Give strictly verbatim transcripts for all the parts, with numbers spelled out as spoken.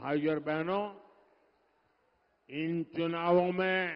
भाइयों और बहनों, इन चुनावों में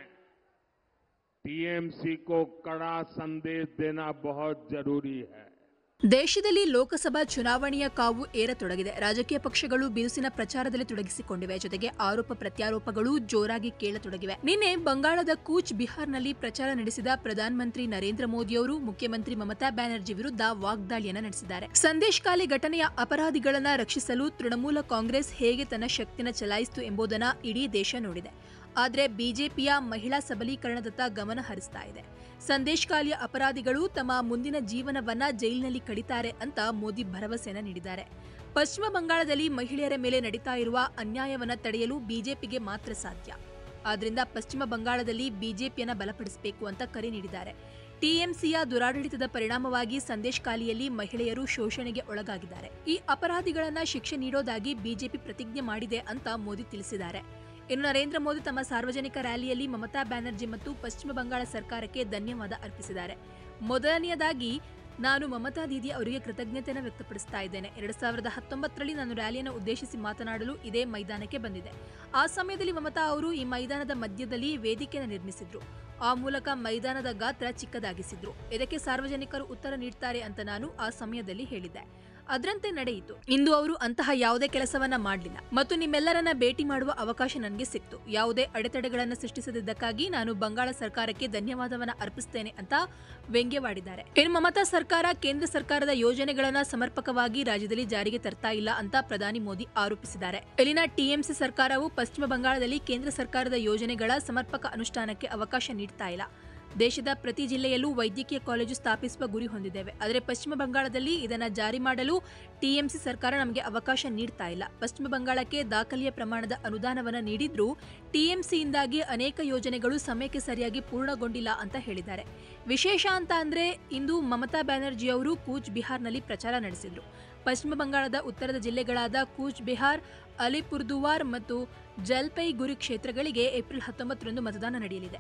टीएमसी को कड़ा संदेश देना बहुत जरूरी है। ದೇಶದಲ್ಲಿ ಲೋಕಸಭಾ ಚುನಾವಣೆಯ ಕಾವು ಏರತೊಡಗಿದೆ. ರಾಜಕೀಯ ಪಕ್ಷಗಳು ಬಿರುಸಿನ ಪ್ರಚಾರದಲ್ಲಿ ತೊಡಗಿಸಿಕೊಂಡಿವೆ. ಜೊತೆಗೆ ಆರೋಪ ಪ್ರತ್ಯಾರೋಪಗಳು ಜೋರಾಗಿ ಕೇಳತೊಡಗಿವೆ. ನಿನ್ನೆ ಬಂಗಾಳದ ಕೂಚ್ ಬಿಹಾರ್ನಲ್ಲಿ ಪ್ರಚಾರ ನಡೆಸಿದ ಪ್ರಧಾನಮಂತ್ರಿ ನರೇಂದ್ರ ಮೋದಿಯವರು ಮುಖ್ಯಮಂತ್ರಿ ಮಮತಾ ಬ್ಯಾನರ್ಜಿ ವಿರುದ್ಧ ವಾಗ್ದಾಳಿಯನ್ನ ನಡೆಸಿದ್ದಾರೆ. ಸಂದೇಶ್ ಖಾಲಿ ಘಟನೆಯ ಅಪರಾಧಿಗಳನ್ನ ರಕ್ಷಿಸಲು ತೃಣಮೂಲ ಕಾಂಗ್ರೆಸ್ ಹೇಗೆ ತನ್ನ ಶಕ್ತಿನ ಚಲಾಯಿಸಿತು ಎಂಬುದನ್ನು ಇಡೀ ದೇಶ ನೋಡಿದೆ. ಆದರೆ ಬಿಜೆಪಿಯ ಮಹಿಳಾ ಸಬಲೀಕರಣದತ್ತ ಗಮನ ಹರಿಸ್ತಾ ಇದೆ. ಸಂದೇಶ್ ಖಾಲಿಯ ಅಪರಾಧಿಗಳು ತಮ್ಮ ಮುಂದಿನ ಜೀವನವನ್ನ ಜೈಲಿನಲ್ಲಿ ಕಡಿತಾರೆ ಅಂತ ಮೋದಿ ಭರವಸೆಯನ್ನ ನೀಡಿದ್ದಾರೆ. ಪಶ್ಚಿಮ ಬಂಗಾಳದಲ್ಲಿ ಮಹಿಳೆಯರ ಮೇಲೆ ನಡೀತಾ ಇರುವ ಅನ್ಯಾಯವನ್ನ ತಡೆಯಲು ಬಿಜೆಪಿಗೆ ಮಾತ್ರ ಸಾಧ್ಯ. ಆದ್ರಿಂದ ಪಶ್ಚಿಮ ಬಂಗಾಳದಲ್ಲಿ ಬಿಜೆಪಿಯನ್ನ ಬಲಪಡಿಸಬೇಕು ಅಂತ ಕರೆ ನೀಡಿದ್ದಾರೆ. ಟಿಎಂಸಿಯ ದುರಾಡಳಿತದ ಪರಿಣಾಮವಾಗಿ ಸಂದೇಶ್ ಖಾಲಿಯಲ್ಲಿ ಮಹಿಳೆಯರು ಶೋಷಣೆಗೆ ಒಳಗಾಗಿದ್ದಾರೆ. ಈ ಅಪರಾಧಿಗಳನ್ನ ಶಿಕ್ಷೆ ನೀಡೋದಾಗಿ ಬಿಜೆಪಿ ಪ್ರತಿಜ್ಞೆ ಮಾಡಿದೆ ಅಂತ ಮೋದಿ ತಿಳಿಸಿದ್ದಾರೆ. ಇನ್ನು ನರೇಂದ್ರ ಮೋದಿ ತಮ್ಮ ಸಾರ್ವಜನಿಕ ರ್ಯಾಲಿಯಲ್ಲಿ ಮಮತಾ ಬ್ಯಾನರ್ಜಿ ಮತ್ತು ಪಶ್ಚಿಮ ಬಂಗಾಳ ಸರ್ಕಾರಕ್ಕೆ ಧನ್ಯವಾದ ಅರ್ಪಿಸಿದ್ದಾರೆ. ಮೊದಲನೆಯದಾಗಿ ನಾನು ಮಮತಾ ದೀದಿ ಅವರಿಗೆ ಕೃತಜ್ಞತೆಯನ್ನು ವ್ಯಕ್ತಪಡಿಸ್ತಾ ಇದ್ದೇನೆ. ಎರಡ್ ಸಾವಿರದ ಹತ್ತೊಂಬತ್ತರಲ್ಲಿ ನಾನು ರ್ಯಾಲಿಯನ್ನು ಉದ್ದೇಶಿಸಿ ಮಾತನಾಡಲು ಇದೇ ಮೈದಾನಕ್ಕೆ ಬಂದಿದ್ದೆ. ಆ ಸಮಯದಲ್ಲಿ ಮಮತಾ ಅವರು ಈ ಮೈದಾನದ ಮಧ್ಯದಲ್ಲಿ ವೇದಿಕೆಯನ್ನು ನಿರ್ಮಿಸಿದ್ರು. ಆ ಮೂಲಕ ಮೈದಾನದ ಗಾತ್ರ ಚಿಕ್ಕದಾಗಿಸಿದ್ರು. ಇದಕ್ಕೆ ಸಾರ್ವಜನಿಕರು ಉತ್ತರ ನೀಡ್ತಾರೆ ಅಂತ ನಾನು ಆ ಸಮಯದಲ್ಲಿ ಹೇಳಿದ್ದೆ. ಅದರಂತೆ ನಡೆಯಿತು. ಇಂದು ಅವರು ಅಂತಹ ಯಾವುದೇ ಕೆಲಸವನ್ನ ಮಾಡಲಿಲ್ಲ ಮತ್ತು ನಿಮ್ಮೆಲ್ಲರನ್ನ ಭೇಟಿ ಮಾಡುವ ಅವಕಾಶ ನನಗೆ ಸಿಕ್ತು. ಯಾವುದೇ ಅಡೆತಡೆಗಳನ್ನು ಸೃಷ್ಟಿಸದಿದ್ದಕ್ಕಾಗಿ ನಾನು ಬಂಗಾಳ ಸರ್ಕಾರಕ್ಕೆ ಧನ್ಯವಾದವನ್ನ ಅರ್ಪಿಸುತ್ತೇನೆ ಅಂತ ವ್ಯಂಗ್ಯವಾಡಿದ್ದಾರೆ. ಇನ್ನು ಮಮತಾ ಸರ್ಕಾರ ಕೇಂದ್ರ ಸರ್ಕಾರದ ಯೋಜನೆಗಳನ್ನ ಸಮರ್ಪಕವಾಗಿ ರಾಜ್ಯದಲ್ಲಿ ಜಾರಿಗೆ ತರ್ತಾ ಇಲ್ಲ ಅಂತ ಪ್ರಧಾನಿ ಮೋದಿ ಆರೋಪಿಸಿದ್ದಾರೆ. ಇಲ್ಲಿನ ಟಿಎಂಸಿ ಸರ್ಕಾರವು ಪಶ್ಚಿಮ ಬಂಗಾಳದಲ್ಲಿ ಕೇಂದ್ರ ಸರ್ಕಾರದ ಯೋಜನೆಗಳ ಸಮರ್ಪಕ ಅನುಷ್ಠಾನಕ್ಕೆ ಅವಕಾಶ ನೀಡ್ತಾ ಇಲ್ಲ. ದೇಶದ ಪ್ರತಿ ಜಿಲ್ಲೆಯಲ್ಲೂ ವೈದ್ಯಕೀಯ ಕಾಲೇಜು ಸ್ಥಾಪಿಸುವ ಗುರಿ ಹೊಂದಿದ್ದೇವೆ. ಆದರೆ ಪಶ್ಚಿಮ ಬಂಗಾಳದಲ್ಲಿ ಇದನ್ನು ಜಾರಿ ಮಾಡಲು ಟಿಎಂಸಿ ಸರ್ಕಾರ ನಮಗೆ ಅವಕಾಶ ನೀಡ್ತಾ ಇಲ್ಲ. ಪಶ್ಚಿಮ ಬಂಗಾಳಕ್ಕೆ ದಾಖಲೆಯ ಪ್ರಮಾಣದ ಅನುದಾನವನ್ನು ನೀಡಿದ್ರೂ ಟಿಎಂಸಿಯಿಂದಾಗಿ ಅನೇಕ ಯೋಜನೆಗಳು ಸಮಯಕ್ಕೆ ಸರಿಯಾಗಿ ಪೂರ್ಣಗೊಂಡಿಲ್ಲ ಅಂತ ಹೇಳಿದ್ದಾರೆ. ವಿಶೇಷ ಅಂತ ಅಂದ್ರೆ ಇಂದು ಮಮತಾ ಬ್ಯಾನರ್ಜಿ ಅವರು ಕೂಚ್ ಬಿಹಾರ್ನಲ್ಲಿ ಪ್ರಚಾರ ನಡೆಸಿದ್ರು. ಪಶ್ಚಿಮ ಬಂಗಾಳದ ಉತ್ತರದ ಜಿಲ್ಲೆಗಳಾದ ಕೂಚ್ ಬಿಹಾರ್, ಅಲಿಪುರ್ದುವಾರ್ ಮತ್ತು ಜಲ್ಪೈಗುರಿ ಕ್ಷೇತ್ರಗಳಿಗೆ ಏಪ್ರಿಲ್ ಹತ್ತೊಂಬತ್ತರಂದು ಮತದಾನ ನಡೆಯಲಿದೆ.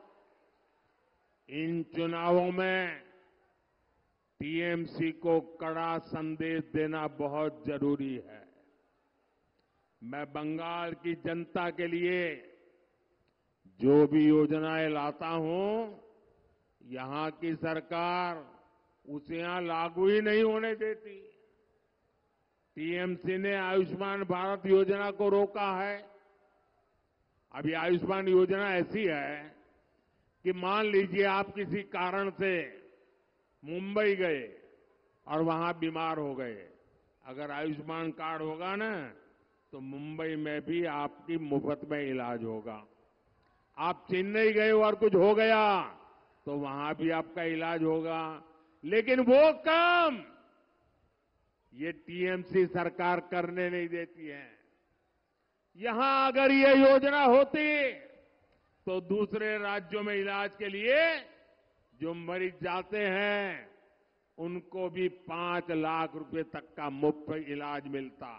इन चुनावों में टीएमसी को कड़ा संदेश देना बहुत जरूरी है। मैं बंगाल की जनता के लिए जो भी योजनाएं लाता हूं, यहां की सरकार उसे यहां लागू ही नहीं होने देती। टीएमसी ने आयुष्मान भारत योजना को रोका है। अभी आयुष्मान योजना ऐसी है कि मान लीजिए आप किसी कारण से मुंबई गए और वहां बीमार हो गए, अगर आयुष्मान कार्ड होगा ना तो मुंबई में भी आपकी मुफ्त में इलाज होगा। आप चेन्नई गए और कुछ हो गया तो वहां भी आपका इलाज होगा। लेकिन वो काम ये टीएमसी सरकार करने नहीं देती है। यहां अगर ये योजना होती तो दूसरे राज्यों में इलाज के लिए जो मरीज जाते हैं उनको भी पांच लाख रुपए तक का मुफ्त इलाज मिलता।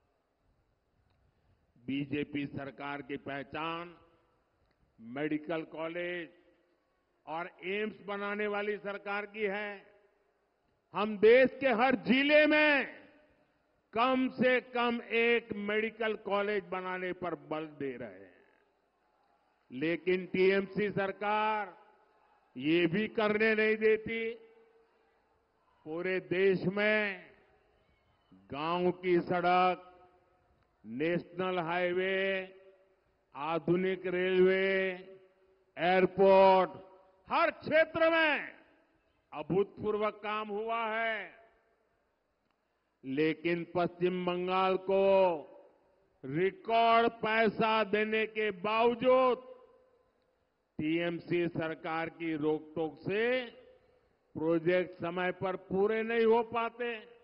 बीजेपी सरकार की पहचान मेडिकल कॉलेज और एम्स बनाने वाली सरकार की है। हम देश के हर जिले में कम से कम एक मेडिकल कॉलेज बनाने पर बल दे रहे हैं। लेकिन टीएमसी सरकार ये भी करने नहीं देती। पूरे देश में गांव की सड़क, नेशनल हाईवे, आधुनिक रेलवे, एयरपोर्ट, हर क्षेत्र में अभूतपूर्व काम हुआ है। लेकिन पश्चिम बंगाल को रिकॉर्ड पैसा देने के बावजूद टीएमसी सरकार की रोकटोक से प्रोजेक्ट समय पर पूरे नहीं हो पाते।